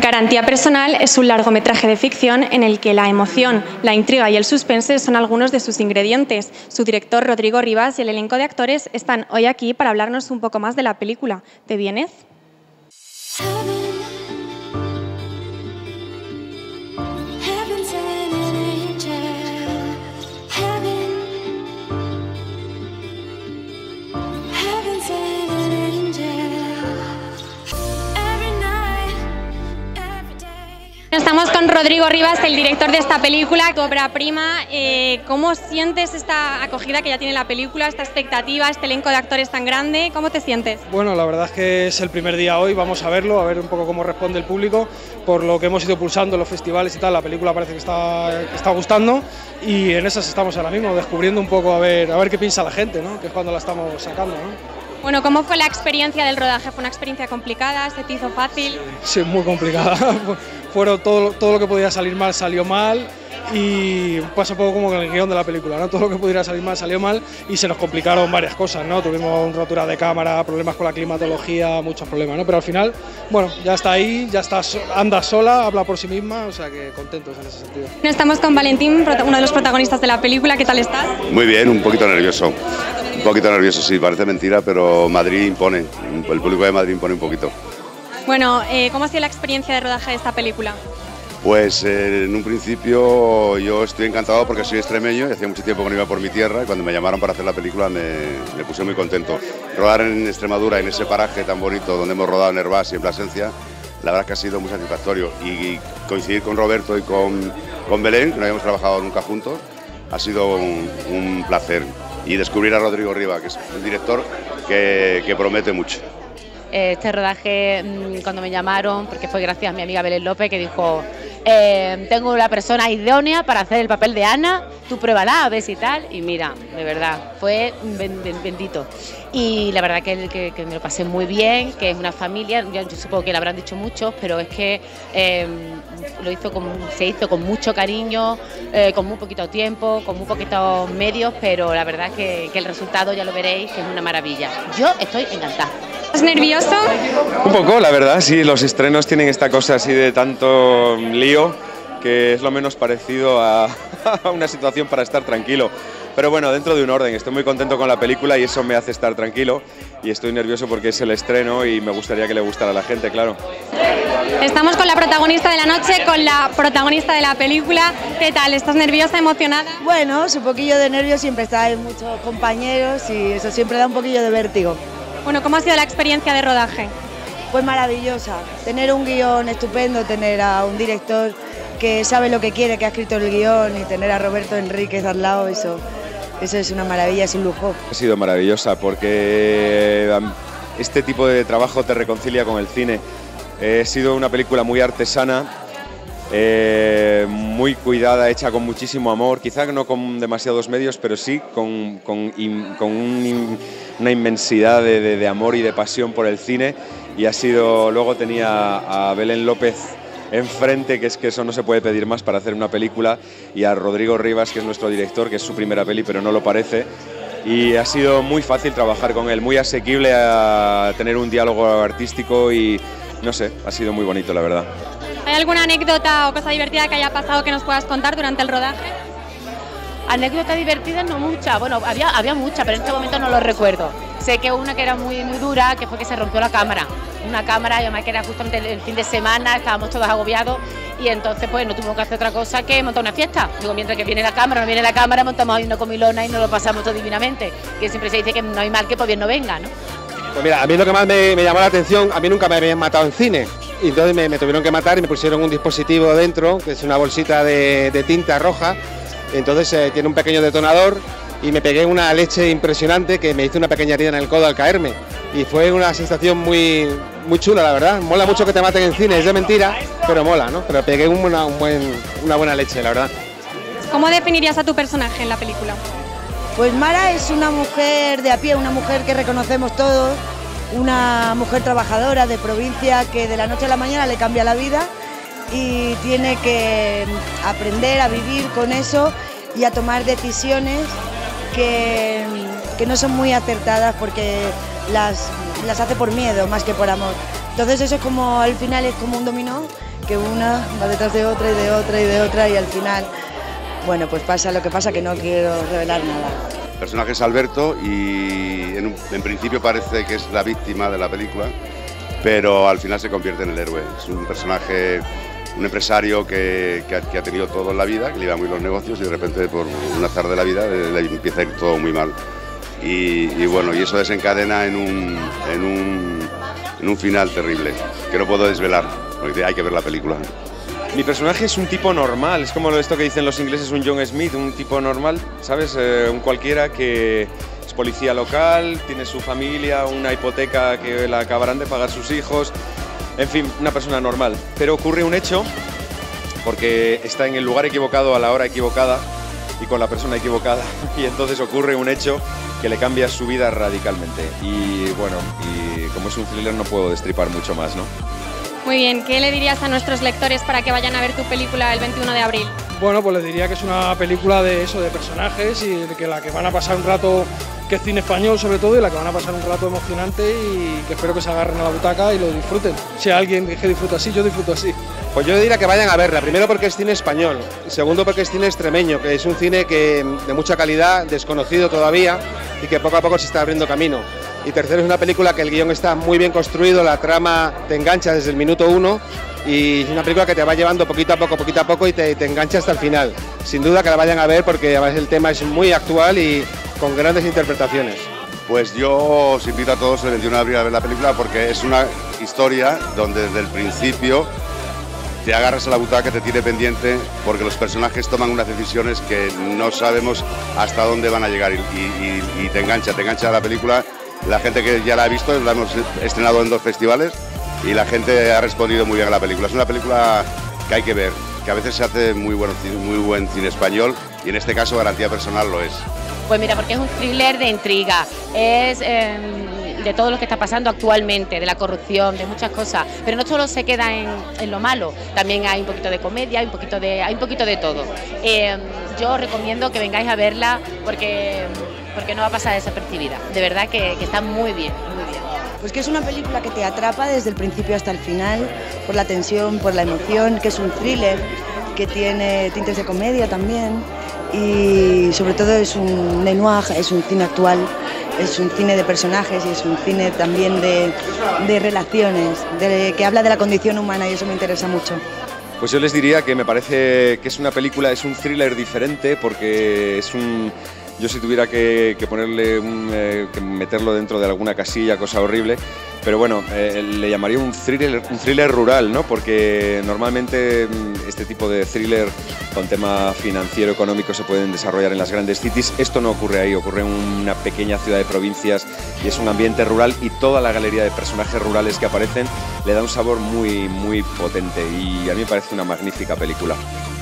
Garantía personal es un largometraje de ficción en el que la emoción, la intriga y el suspense son algunos de sus ingredientes. Su director, Rodrigo Rivas, y el elenco de actores están hoy aquí para hablarnos un poco más de la película. ¿Te vienes? Estamos con Rodrigo Rivas, el director de esta película, tu ópera prima. ¿Cómo sientes esta acogida que ya tiene la película, esta expectativa, este elenco de actores tan grande? ¿Cómo te sientes? Bueno, la verdad es que es el primer día hoy, vamos a verlo, a ver un poco cómo responde el público. Por lo que hemos ido pulsando en los festivales y tal, la película parece que está gustando y en esas estamos ahora mismo, descubriendo un poco a ver qué piensa la gente, ¿no? Que es cuando la estamos sacando, ¿no? Bueno, ¿cómo fue la experiencia del rodaje? ¿Fue una experiencia complicada? ¿Se te hizo fácil? Sí, muy complicada. Fueron todo lo que podía salir mal salió mal y pasa un poco como con el guión de la película, ¿no? Todo lo que pudiera salir mal salió mal y se nos complicaron varias cosas, ¿no? Tuvimos rotura de cámara, problemas con la climatología, muchos problemas, ¿no? Pero al final, bueno, ya está ahí, ya está, anda sola, habla por sí misma, o sea que contentos en ese sentido. Estamos con Valentín, uno de los protagonistas de la película. ¿Qué tal estás? Muy bien, un poquito nervioso. Un poquito nervioso, sí, parece mentira, pero Madrid impone, el público de Madrid impone un poquito. Bueno, ¿cómo ha sido la experiencia de rodaje de esta película? Pues en un principio yo estoy encantado porque soy extremeño y hacía mucho tiempo que no iba por mi tierra y cuando me llamaron para hacer la película me puse muy contento. Rodar en Extremadura, en ese paraje tan bonito donde hemos rodado en Hervás y en Plasencia, la verdad es que ha sido muy satisfactorio y coincidir con Roberto y con Belén, que no habíamos trabajado nunca juntos, ha sido un placer. Y descubrir a Rodrigo Rivas, que es un director que promete mucho. Este rodaje, cuando me llamaron, porque fue gracias a mi amiga Belén López, que dijo, tengo una persona idónea para hacer el papel de Ana, tú pruébala, a ver si tal, y mira, de verdad, fue bendito. Y la verdad que me lo pasé muy bien, que es una familia, yo supongo que le habrán dicho muchos, pero es que se hizo con mucho cariño, con muy poquito tiempo, con muy poquitos medios, pero la verdad que el resultado ya lo veréis, que es una maravilla. Yo estoy encantada. ¿Estás nervioso? Un poco, la verdad, sí, los estrenos tienen esta cosa así de tanto lío, que es lo menos parecido a una situación para estar tranquilo. Pero bueno, dentro de un orden, estoy muy contento con la película y eso me hace estar tranquilo y estoy nervioso porque es el estreno y me gustaría que le gustara a la gente, claro. Estamos con la protagonista de la noche, con la protagonista de la película. ¿Qué tal? ¿Estás nerviosa, emocionada? Bueno, un poquillo de nervios, siempre está, hay muchos compañeros y eso siempre da un poquillo de vértigo. Bueno, ¿cómo ha sido la experiencia de rodaje? Pues maravillosa, tener un guión estupendo, tener a un director que sabe lo que quiere, que ha escrito el guión y tener a Roberto Enríquez al lado, eso es una maravilla, es un lujo. Ha sido maravillosa porque este tipo de trabajo te reconcilia con el cine. Ha sido una película muy artesana, muy cuidada, hecha con muchísimo amor, quizá no con demasiados medios, pero sí con una inmensidad de amor y de pasión por el cine. Y luego tenía a Belén López enfrente, que es que eso no se puede pedir más para hacer una película, y a Rodrigo Rivas, que es nuestro director, que es su primera peli, pero no lo parece. Y ha sido muy fácil trabajar con él, muy asequible a tener un diálogo artístico y no sé, ha sido muy bonito, la verdad. ¿Hay alguna anécdota o cosa divertida que haya pasado que nos puedas contar durante el rodaje? Anécdotas divertidas no muchas, bueno, había muchas, pero en este momento no lo recuerdo. Sé que una que era muy dura, que fue que se rompió la cámara. Una cámara, además que era justamente el fin de semana, estábamos todos agobiados y entonces pues no tuvimos que hacer otra cosa que montar una fiesta. Digo, mientras que viene la cámara, no viene la cámara, montamos ahí una comilona y nos lo pasamos todo divinamente. Que siempre se dice que no hay mal que por bien no venga, ¿no? Pues mira, a mí lo que más me llamó la atención, a mí nunca me habían matado en cine. Y entonces me tuvieron que matar y me pusieron un dispositivo dentro, que es una bolsita de tinta roja. Entonces tiene un pequeño detonador y me pegué una leche impresionante que me hizo una pequeña herida en el codo al caerme. Y fue una sensación muy chula, la verdad. Mola mucho que te maten en cine, es de mentira, pero mola, ¿no? Pero pegué una buena leche, la verdad. ¿Cómo definirías a tu personaje en la película? Pues Mara es una mujer de a pie, una mujer que reconocemos todos, una mujer trabajadora de provincia que de la noche a la mañana le cambia la vida y tiene que aprender a vivir con eso y a tomar decisiones que no son muy acertadas porque las hace por miedo más que por amor. Entonces eso es como, al final es como un dominó que una va detrás de otra y de otra y de otra y al final, bueno, pues pasa lo que pasa, que no quiero revelar nada. El personaje es Alberto y en principio parece que es la víctima de la película, pero al final se convierte en el héroe. Es un personaje, un empresario que ha tenido todo en la vida, que le iba muy los negocios y de repente por un azar de la vida le empieza a ir todo muy mal. Y bueno, y eso desencadena en un final terrible, que no puedo desvelar, porque hay que ver la película. Mi personaje es un tipo normal, es como esto que dicen los ingleses, un John Smith, un tipo normal, ¿sabes? Un cualquiera que es policía local, tiene su familia, una hipoteca que la acabarán de pagar sus hijos, en fin, una persona normal. Pero ocurre un hecho, porque está en el lugar equivocado a la hora equivocada y con la persona equivocada, y entonces ocurre un hecho que le cambia su vida radicalmente. Y bueno, y como es un thriller no puedo destripar mucho más, ¿no? Muy bien, ¿qué le dirías a nuestros lectores para que vayan a ver tu película el 21 de abril? Bueno, pues les diría que es una película de eso, de personajes y de que la que van a pasar un rato, que es cine español sobre todo, y la que van a pasar un rato emocionante y que espero que se agarren a la butaca y lo disfruten. Si alguien que disfruta así, yo disfruto así. Pues yo diría que vayan a verla, primero porque es cine español, y segundo porque es cine extremeño, que es un cine de mucha calidad, desconocido todavía y que poco a poco se está abriendo camino. Y tercero, es una película que el guión está muy bien construido, la trama te engancha desde el minuto 1 y es una película que te va llevando poquito a poco y te engancha hasta el final. Sin duda que la vayan a ver porque además el tema es muy actual y con grandes interpretaciones. Pues yo os invito a todos el 21 de abril a ver la película porque es una historia donde desde el principio te agarras a la butaca, te tiene pendiente porque los personajes toman unas decisiones que no sabemos hasta dónde van a llegar y te engancha la película. La gente que ya la ha visto, la hemos estrenado en 2 festivales y la gente ha respondido muy bien a la película. Es una película que hay que ver, que a veces se hace muy buen cine español y en este caso Garantía Personal lo es. Pues mira, porque es un thriller de intriga, es de todo lo que está pasando actualmente, de la corrupción, de muchas cosas, pero no solo se queda en lo malo, también hay un poquito de comedia, hay un poquito de todo. Yo recomiendo que vengáis a verla porque no va a pasar desapercibida, de verdad que está muy bien, muy bien. Pues que es una película que te atrapa desde el principio hasta el final, por la tensión, por la emoción, que es un thriller, que tiene tintes de comedia también y sobre todo es un noir, es un cine actual, es un cine de personajes y es un cine también de relaciones, que habla de la condición humana y eso me interesa mucho. Pues yo les diría que me parece que es una película, es un thriller diferente porque es un... Yo si tuviera que ponerle que meterlo dentro de alguna casilla, cosa horrible, pero bueno, le llamaría un thriller rural, ¿no? Porque normalmente este tipo de thriller con tema financiero, económico se pueden desarrollar en las grandes cities. Esto no ocurre ahí, ocurre en una pequeña ciudad de provincias y es un ambiente rural y toda la galería de personajes rurales que aparecen le da un sabor muy potente y a mí me parece una magnífica película.